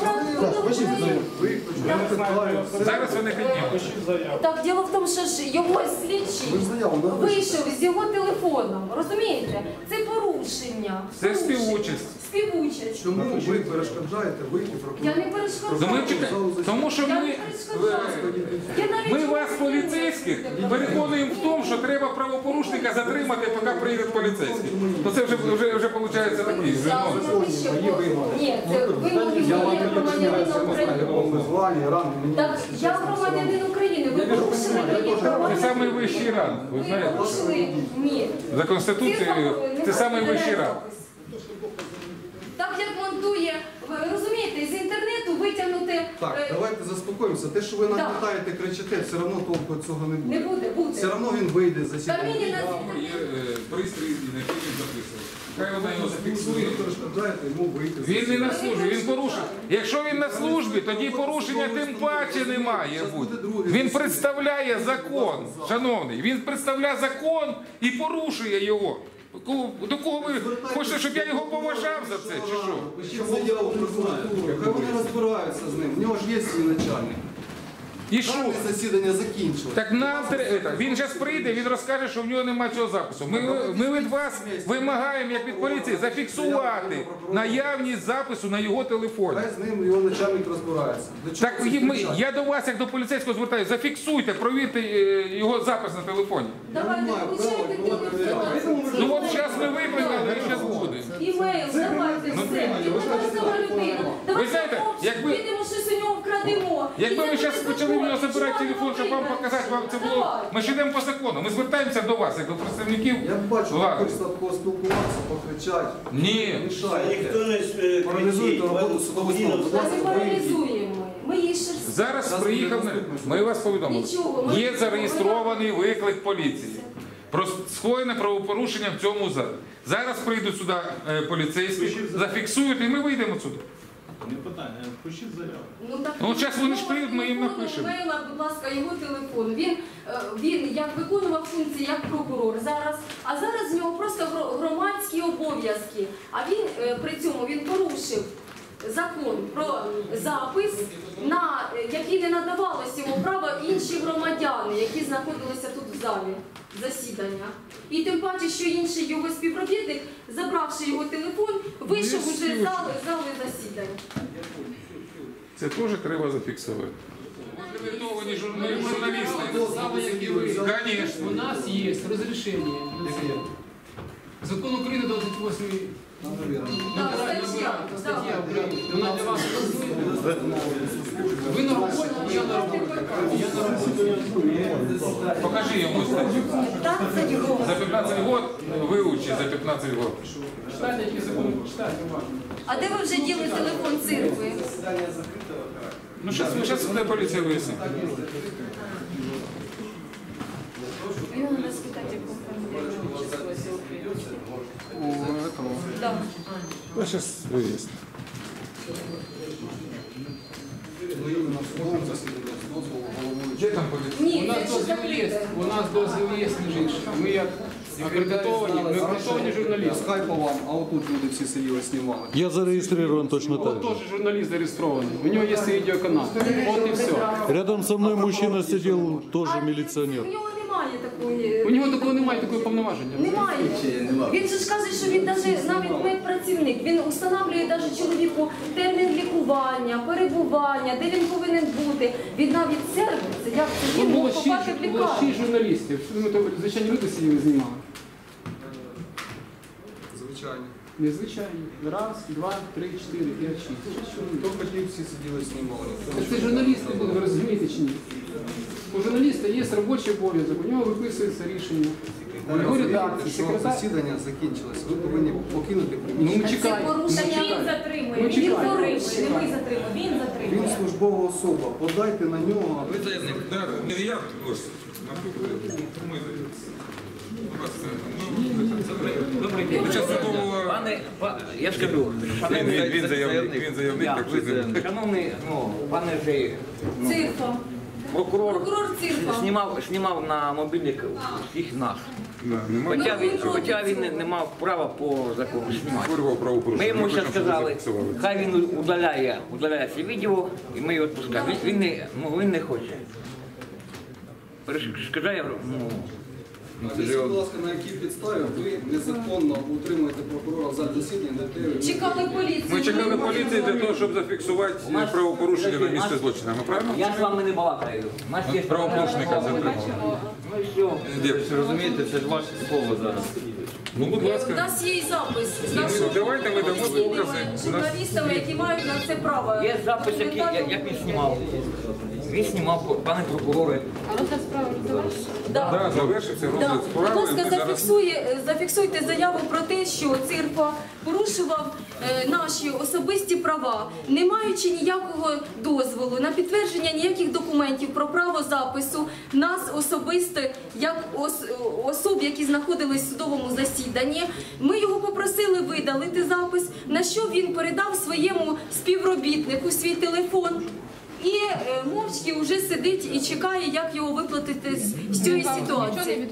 Ви я не питаю. Зараз вони піднімуть. Так, діло в тому, що ж його Ви ж слідчий заяву напишете. вийшов з його телефоном. Розумієте? Це порушення. Це Порушення. співучасть. Співучасть. Чому ви перешкоджаєте вийти Я прокурора? не Ну, ми перешкоджаю. чекаємо, тому що Я ми, не перешкоджаю. Я навіть ми не вас, знаю. поліцейських, переконуємо в тому, що треба правопорушника затримати, поки приїде поліцейський. То це вже, вже, вже виходить такий. вже, Я ну, вам ще по- Ні, це вимоги Я вам моєї не громадянина України. звання, рано мені. Так, я громадянин України. Ви порушили мої права. Це самий вищий ранг, ви Ви знаєте. порушили. Ні. За Конституцією це самий вищий ранг. Так як монтує, ви розумієте, з інтернету витягнути Так, е, давайте заспокоїмося. Те, що ви Да. нагнітаєте, кричите, все одно толку цього не не буде. буде, Все буде. одно він вийде за Та сітку. мені на Є е, пристрій, на який він записує. Хай вона його Ви зафіксує. перешкоджаєте йому вийти. за Він не сітку. на службі, він порушив. Якщо він на службі, тоді порушення тим паче не має бути. Він представляє закон, шановний, він представляє закон і порушує його. Ку- До кого ви хочете, щоб я його поважав за це, чи що? Пишіть заяву в прокуратуру, хай вони розбираються з ним. В нього ж є свій начальник. І що? Дане засідання закінчилось. Так нам треба. Він зараз прийде, він розкаже, що в нього немає цього запису. Ми, ми від вас вимагаємо, як від поліції, зафіксувати наявність запису на його телефоні. Хай з ним його начальник розбирається. До чого Так це і ми, кричать? я до вас, як до поліцейського, звертаюся, зафіксуйте, провірте е, його запис на телефоні. Давайте, Я не маю включайте права телефон. проводити. Ну от зараз ми викликали, і зараз буде. Імейл, давайте Ну, все. Він така сама людина. Давайте знаєте, хлопці, якби- підемо, щось у нього вкрадемо. Якби І ви це зараз буде почали в нього закон. забирати Чого телефон, щоб вам ви показати, вам це було. Давайте. Ми ж йдемо по закону. Ми звертаємося до вас, як до представників Я бачу, ви влади. хочете поспілкуватися, покричати. Ні. Мішаєте. Ніхто не е, Паралізуєте кричить. роботу судової служби. Будь Та ласка, ми вийдіть. паралізуємо. Ми її ще Зараз приїхав, на- ми вас повідомили. Нічого, ми- Є зареєстрований виклик поліції. Про скоєне правопорушення в цьому залі. Зараз прийдуть сюди е, поліцейські, зафіксують і ми вийдемо сюди. Не питання, пишіть заяву. Ну, так, Ну, от щас вони ж прийдуть, ми їм телефон, напишемо. Мейла, будь ласка, його телефон. Він, е, він як виконував функції як прокурор зараз, а зараз в нього просто гро- громадські обов'язки. А він е, при цьому він порушив закон про запис, на е, який не надавалося йому права інші громадяни, які знаходилися тут в залі засідання. І тим паче, що інший його співробітник, забравши його телефон, вийшов уже з зали, з зали засідання. Це теж треба зафіксувати. Акредитовані журналісти. Звісно. У нас есть разрешение. Закон Украины двадцать восемь. Так, стаття, Статья так. Украины. Она для вас дозволена. Вы на работе, я на работе. Я на работе. Покажи йому статтю. п'ятнадцять років. За п'ятнадцять років вивчи за п'ятнадцять років. Читайте, какие законы почитайте, важно. А де ви вже діли телефон церкви? Ну зараз зараз буде поліція вияснить. Його треба спитати, яку фамілію отчество. У этого. Да. Ну зараз вияснить. Ну, іменно в судовому засіданні з дозволу головуючого. Де там поліція? Ні, У нас це ще дозвіл закрите. є. У нас дозвіл є, лежить. Ми як акредитовані, ми акредитовані Я журналісти. скайпа вам, а отут люди всі сиділи, знімали. Я зарегистрирован точно Вот так же. тоже журналист зарегистрованный. У него есть видеоканал. Вот и все. Рядом со мной мужчина сидел, тоже А милиционер. У нього немає такої. У нього такого немає, такої повноваження. Немає. Він же ж каже, що він даже, навіть медпрацівник, він встановлює навіть чоловіку термін лікування, перебування, де він повинен бути. Він навіть сервіс, як це він Було мог попасти в шість, було лікарню. шість журналістів. Ми то звичайні люди сиділи знімали. Звичайно. Незвичайні. Раз, два, три, чотири, п'ять, шість. Шість чоловік. Хто хотів, всі сиділи, знімали. Так це журналісти були, ви розумієте чи ні? У журналіста є робочий обов'язок, у нього виписується рішення. У його редакції, Що секретар. засідання закінчилось, ви повинні покинути Ну, приміщення. ми Це чекаємо. порушення. Ми чекаємо. затримує. Ми Він чекаємо. затримує. Не ми затримуємо, він Він затримує. службова особа, подайте на нього. Ви заявник? Не я, ось, наприклад, ми заявник. Добрий день. Пане, па- я скажу, шановний, Він, він заявник, він заявник, Я, так що це- шановний, ну, пане вже, ну, Цирфа. прокурор Прокурор Цирфа. знімав, знімав на мобільник всіх нас. Да, немає. Хоча він, Ну, хоча він не, не мав права по закону знімати. Первого Ми правопорушення. йому зараз хочемо, щоб сказали, зафіксували. хай він удаляє, удаляє це відео, і ми його відпускаємо. Він, він, не, ну, він не хоче. Перешкоджає, ну, Скажіть, будь ласка, на якій підставі ви незаконно утримуєте прокурора в залі засідання, де ви... Чекали поліцію. Ми чекали поліції для того, щоб зафіксувати У нас- правопорушення на місці у нас- злочину. Ми правильно? я з вами не балакаю. У нас є Правопорушника затримали. Ну і все. Де? розумієте, це ж ваше слово зараз. Ну, будь У ласка. нас є і запис з Ну, нашими давайте ми дамо професійними докази. У нас- журналістами, які мають на це право. Є запис, який, я- як він знімав. Він знімав, пане прокуроре. А розгляд справи вже завершився? Да. Да, завершився Да. розгляд Будь справи. ласка, Ми зараз- зафіксує, зафіксуйте заяву про те, що Цирфа порушував е, наші особисті права, не маючи ніякого дозволу на підтвердження ніяких документів про право запису нас особисто, як ос- особ, які знаходились в судовому засіданні. Ми його попросили видалити запис, на що він передав своєму співробітнику свій телефон. І е, мовчки вже сидить і чекає, як його виплатити з, з цієї ситуації.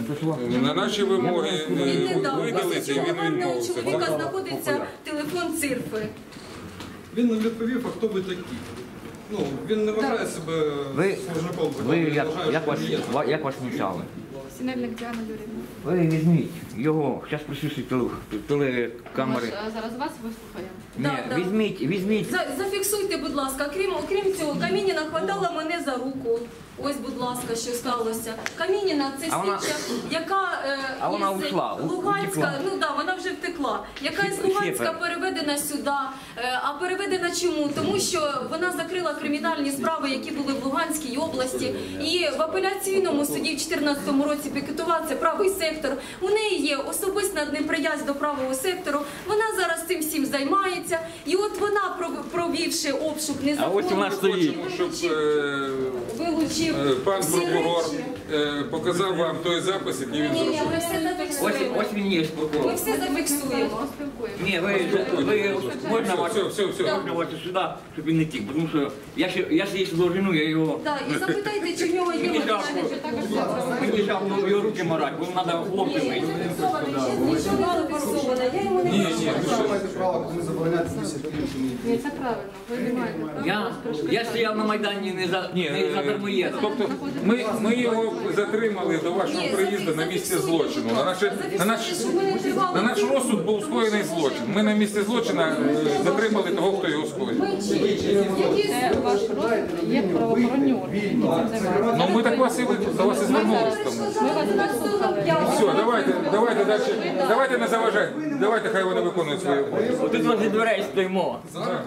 На наші вимоги Він не е, дав. видалити, Після і чого він в мене у відмовився. чоловіка знаходиться телефон Цирфи. Він не відповів, а хто ви такі. Ну, він не вважає себе Ви, служником. ви Він як, вважає, як, що вас, він є. ва- як вас вмічали? Сінельник Діана Юрівна. Ви візьміть його, зараз присутствують теле- телекамери. А зараз вас вислухаємо. Ні, Да, да. візьміть, візьміть. За- Зафіксуйте, будь ласка. Крім, окрім цього, Камініна хватала мене за руку. Ось, будь ласка, що сталося. Камініна це А вона- слідча, яка е, А вона із ушла, у- Луганська, утекла. ну да, вона вже втекла. Яка із Всі- Луганська всі переведена сюди. Е, а переведена чому? Тому що вона закрила кримінальні справи, які були в Луганській області. І в апеляційному суді в дві тисячі чотирнадцятому році пікетував це правий сектор. У неї є особиста неприязнь до правого сектору. Вона зараз цим всім займається. І от вона, пров- провівши обшук А незаконно, ось у нас стоїть. Щоб е, вилучив е, пан всі прокурор речі. е, показав вам той запис, який він Ні, ні, зробив. ми все Ось, зафіксуємо. ось він є Ми прокурор. все зафіксуємо. Ні, ви, ви можна вас, Все, все, все. можна вас сюди, щоб він не тік, тому що я ще, я ще є довжину, я його... Так, і запитайте, чи в нього є Мені матеріальні жалко, мені жалко його руки марати, бо треба хлопців Ні, мити. не зафіксований, ще нічого не зафіксовано. Я йому не Ні, кажу. ні, Ви маєте право не забороняти бесіди іншими. Ні, це правильно. Ви не маєте права. Я, я стояв на Майдані не за, Ні, не за е, дармоєдом. тобто ми, ми його затримали до вашого Ні, приїзду на місці зафіксуйте, злочину. будь На, ласка, наше, на, наш, зафіксуйте, щоб ми не тривали на наш півроку. розсуд був скоєний злочин. Ми на місці злочина е, затримали того, хто його скоїв. Ми чи- які Це ваш розсуд, є правоохоронні органи, які цим займаються. Ну ми так вас і ви- до вас і звернулися. тому. Ми вас вислухали. Все, давайте, давайте далі. Давайте не заважайте. Давайте, хай вони виконують свої обов'язки. Отут возле дверей стоїмо.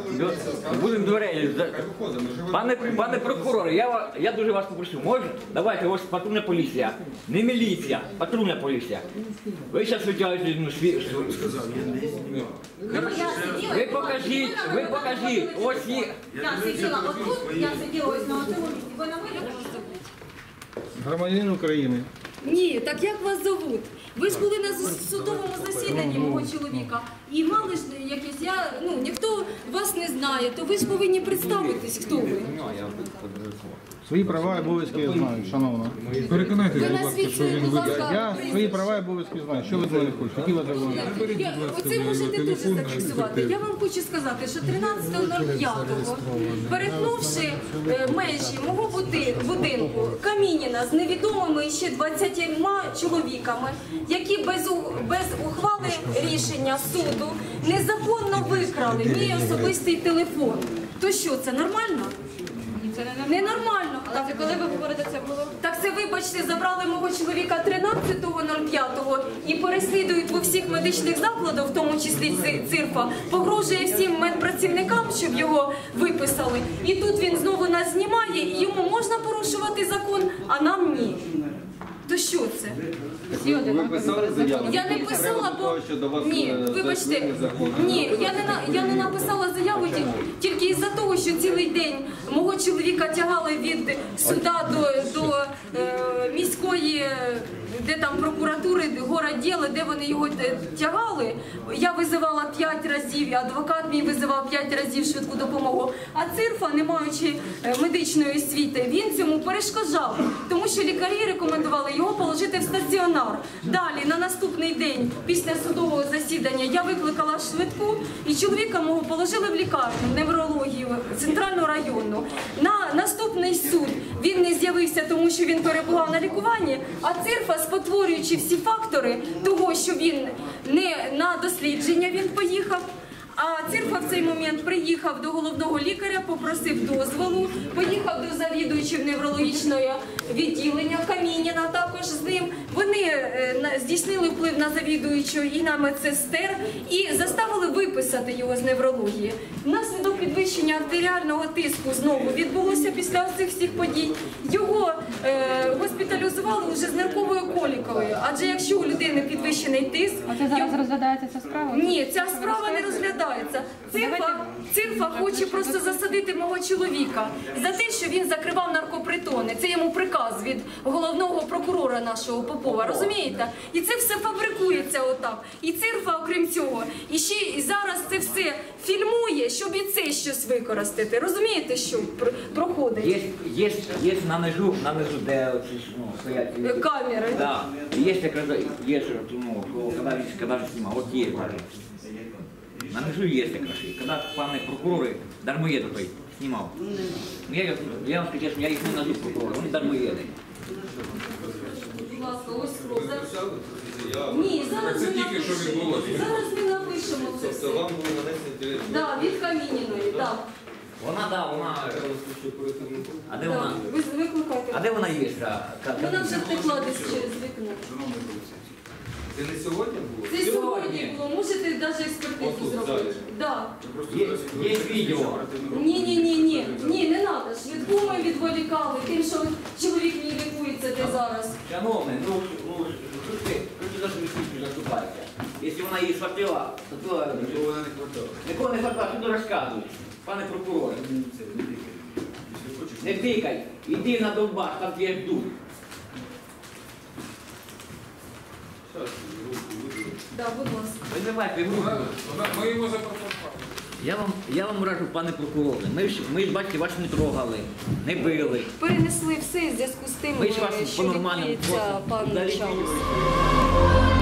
Будемо дверей. за- Пане, пане прокурор, я, ва- я дуже вас попрошу, можна? Давайте, ось патрульна поліція. Не міліція, патрульна поліція. Ви зараз витягуєте ну, свій... Ви покажіть, ви покажіть. Ось є. Я сиділа отут, я сиділа ось на цьому місці. Ви на виліку можете бути? Громадянин України. Ні, так як вас зовуть? Ви ж були на зас- судовому засіданні мого чоловіка і мали ж якесь, я, ну, ніхто вас не знає, то ви ж повинні представитись, хто ви. Свої права і обов'язки я знаю, шановна. Переконайте, Ви будь ласка, що насвідчуєте, він будь виконав. ласка, Я свої права і обов'язки знаю. Що ви з мене хочете? Які у вас завдання? Я- Оце можете дуже зафіксувати. Я вам хочу сказати, що тринадцятого п'ятого, перетнувши е, межі мого бути- будинку Камініна з невідомими ще двадцятьма чоловіками, які без, у- без ухвали рішення суду незаконно викрали мій особистий телефон. То що, це нормально? Це не Ненормально. Але це коли ви говорите, це було? Так це, вибачте, забрали мого чоловіка тринадцятого п'ятого і переслідують у всіх медичних закладах, в тому числі Ци- Цирфа, погрожує всім медпрацівникам, щоб його виписали. І тут він знову нас знімає, і йому можна порушувати закон, а нам ні. То що це? Всі один. Ви писали заяву? Я не писала, бо ні, вибачте, ні, я не на я не написала заяву ті- тільки із-за того, що цілий день мого чоловіка тягали від суда до, до е, міської, де там прокуратури, городділи, де вони його е, тягали. Я визивала п'ять разів, і адвокат мій визивав п'ять разів швидку допомогу. А Цирфа, не маючи е, медичної освіти, він цьому перешкоджав, тому що лікарі рекомендували його положити в стаціонар. Далі, на наступний день, після судового засідання, я викликала швидку, і чоловіка мого положили в лікарню, в неврологію, центральну районну. На наступний суд він не з'явився, тому що він перебував на лікуванні, а Цирфа, спотворюючи всі фактори того, що він не на дослідження він поїхав, а Цирфа в цей момент приїхав до головного лікаря, попросив дозволу, поїхав до завідуючого неврологічного відділення Камініна також з ним. Вони е, на- здійснили вплив на завідуючого і на медсестер і заставили виписати його з неврології. Внаслідок підвищення артеріального тиску знову відбулося після цих всіх подій. Його е, госпіталізували вже з нирковою колікою, адже якщо у людини підвищений тиск... А це зараз його- розглядається ця справа? Ні, ця справа не розглядається. Цирфа, Цирфа хоче просто засадити мого чоловіка за те, що він закривав наркопритони. Це йому приказ від головного прокурора нашого Попова, розумієте? І це все фабрикується отак. І Цирфа, окрім цього, і ще і зараз це все фільмує, щоб і це щось використати. Розумієте, що пр- проходить? Є, є, є на низу, на низу, де оці, ну, стоять. Е, камери. Да. Є якраз, є, що, ну, що, коли він, коли він знімав, от є, каже. На низу є якраз. І коли пане прокурори, дармоєд той, знімав. Ну, Я, я вам скажу чесно, я їх не назву прокурори, вони дармоєди. Будь ласка, ось кров. Зараз- Ні, зараз Це ми тільки що напишемо. відбулося. Зараз ми напишемо це все. Вам було нанесено Да, від Камініної, так. Вона, да, вона... А де Да. вона? Ви викликайте. А де вона є? та- та- та- Вона вже втекла десь через вікно. Це не сьогодні було? Це сьогодні було, можете навіть експертизу Отут, зробити. далі. Да. Є, є відео. Ні, ні, ні, ні. Ні, не треба. Швидку ми відволікали тим, що чоловік мій лікується де зараз. Шановний, ну, ну, що ти, що ти за свою заступаєте? Якщо вона її схватила, то то... Нікого вона не хватала. Нікого не хватала, що ти розказуєш, пане прокурор. Не тикай, іди на Донбас, там твій дух. Да, будь ласка. Визивайте в Вона- руку. вона- Ми його запропонували. Я вам, я вам раджу, пане прокуроре, ми ж, ми ж, бачите, вас не трогали, не били. Перенесли все в зв'язку з тим, Ми ж вас що по-нормальному відбувається просто пан дали Чаус. відео.